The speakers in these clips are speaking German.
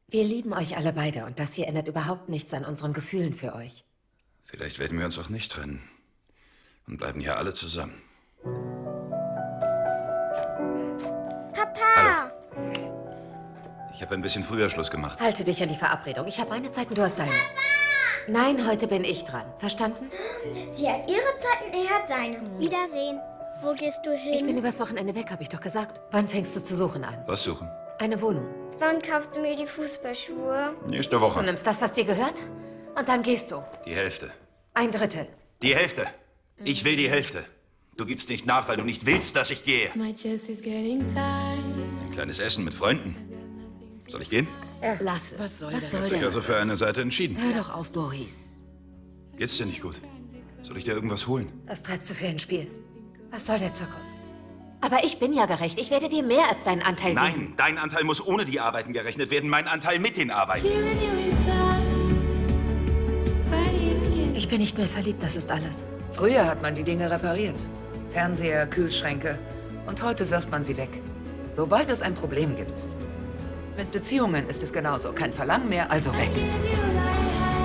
Wir lieben euch alle beide und das hier ändert überhaupt nichts an unseren Gefühlen für euch. Vielleicht werden wir uns auch nicht trennen und bleiben hier alle zusammen. Papa! Hallo. Ich habe ein bisschen früher Schluss gemacht. Halte dich an die Verabredung. Ich habe meine Zeit und du hast deine. Papa! Nein, heute bin ich dran. Verstanden? Sie hat ihre Zeit und er hat seine. Wiedersehen. Wo gehst du hin? Ich bin übers Wochenende weg, habe ich doch gesagt. Wann fängst du zu suchen an? Was suchen? Eine Wohnung. Wann kaufst du mir die Fußballschuhe? Nächste Du Woche. nimmst das, was dir gehört, und dann gehst du. Die Hälfte. 1/3. Die Hälfte. Ich will die Hälfte. Du gibst nicht nach, weil du nicht willst, dass ich gehe. My chest is getting tight. Ein kleines Essen mit Freunden. Soll ich gehen? Lass es. Was soll Was das? soll Ich habe denn? also für eine Seite entschieden. Hör doch auf, Boris. Geht's dir nicht gut? Soll ich dir irgendwas holen? Was treibst du für ein Spiel? Was soll der Zirkus? Aber ich bin ja gerecht. Ich werde dir mehr als deinen Anteil geben. Nein, dein Anteil muss ohne die Arbeiten gerechnet werden, mein Anteil mit den Arbeiten. Killing you inside. Fighting against. Ich bin nicht mehr verliebt, das ist alles. Früher hat man die Dinge repariert. Fernseher, Kühlschränke. Und heute wirft man sie weg. Sobald es ein Problem gibt. Mit Beziehungen ist es genauso. Kein Verlangen mehr, also weg. Give you like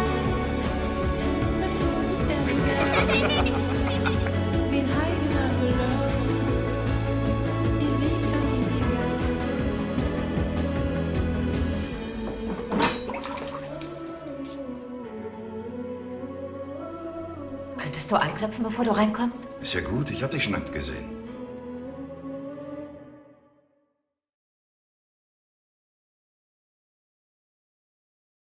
Been hiding up below. Easy come, easy Könntest du anklopfen, bevor du reinkommst? Ist ja gut, ich habe dich schon gesehen.